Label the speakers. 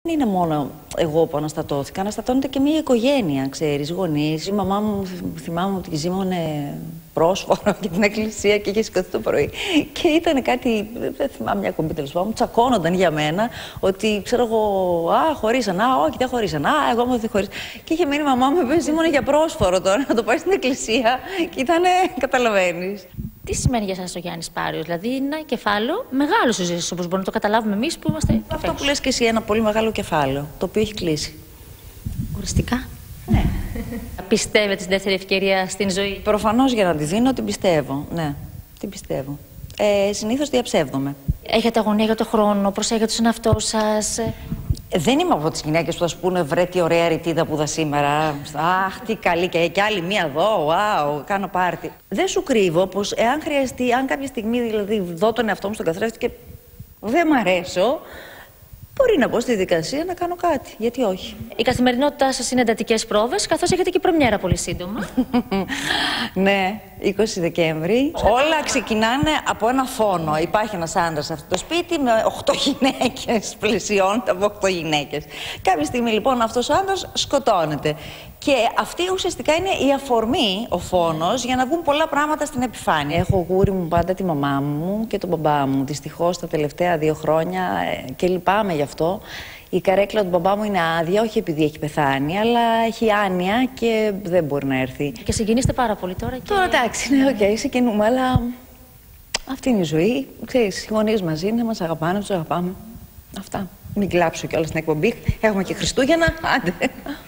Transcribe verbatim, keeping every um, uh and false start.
Speaker 1: Δεν είναι μόνο εγώ που αναστατώθηκα, αναστατώνεται και μια οικογένεια, ξέρεις, γονείς. Η μαμά μου, θυμάμαι ότι ζήμωνε πρόσφορο για την εκκλησία και είχε σηκωθεί το πρωί. Και ήταν κάτι, δεν θυμάμαι, μια κομπή τέλος πάντων, τσακώνονταν για μένα ότι, ξέρω εγώ, α, χωρίσαν, α, όχι, δεν χωρίσαν, α, εγώ μου δεν χωρίσαν. Και είχε μείνει η μαμά μου που ζήμωνε για πρόσφορο τώρα, να το πάει στην εκκλησία και ήτανε, καταλαβαίνεις.
Speaker 2: Τι σημαίνει για σας ο Γιάννης Πάριος, δηλαδή είναι ένα κεφάλαιο μεγάλο στη ζωή σας, όπως μπορούμε να το καταλάβουμε εμείς που είμαστε.
Speaker 1: Αυτό που λες και εσύ, ένα πολύ μεγάλο κεφάλαιο, το οποίο έχει κλείσει.
Speaker 2: Οριστικά.
Speaker 1: Ναι.
Speaker 2: Πιστεύετε στη δεύτερη ευκαιρία στην ζωή?
Speaker 1: Προφανώς για να τη δίνω την πιστεύω, ναι, την πιστεύω. Ε, συνήθως διαψεύδομαι.
Speaker 2: Έχετε αγωνία για το χρόνο, προσέχετε στον εαυτό σας?
Speaker 1: Δεν είμαι από τις γυναίκες που θα σου πούνε βρε τι ωραία ρητίδα που είδα σήμερα. Αχ, τι καλή και, και άλλη μία εδώ, wow, κάνω πάρτι. Δεν σου κρύβω πως εάν χρειαστεί, αν κάποια στιγμή δηλαδή δω τον εαυτό μου στον καθρέφτη και δεν μ' αρέσω, μπορεί να μπω στη δικασία να κάνω κάτι. Γιατί όχι.
Speaker 2: Η καθημερινότητά σας είναι εντατικές πρόβες, καθώς έχετε και πρεμιέρα πολύ σύντομα.
Speaker 1: Ναι, είκοσι Δεκέμβρη. Όλα ξεκινάνε από ένα φόνο. Υπάρχει ένας άντρας σε αυτό το σπίτι με οκτώ γυναίκες. Πλαισιώνεται από οκτώ γυναίκες. Κάποια στιγμή λοιπόν αυτός ο άντρας σκοτώνεται. Και αυτή ουσιαστικά είναι η αφορμή, ο φόνος, για να βγουν πολλά πράγματα στην επιφάνεια. Έχω γούρι μου πάντα τη μαμά μου και τον μπαμπά μου. Δυστυχώς τα τελευταία δύο χρόνια και λυπάμαι γι' αυτό. Η καρέκλα του μπαμπά μου είναι άδεια, όχι επειδή έχει πεθάνει, αλλά έχει άνοια και δεν μπορεί να έρθει.
Speaker 2: Και συγκινείστε πάρα πολύ τώρα. Και...
Speaker 1: Τώρα εντάξει, ναι, οκ, okay, συγκινούμε, αλλά αυτή είναι η ζωή. Ξέρεις, οι γονείς μαζί είναι, μας αγαπάνε, τους αγαπάμε. Αυτά. Μην κλάψω κιόλας στην εκπομπή. Έχουμε και Χριστούγεννα. Άντε.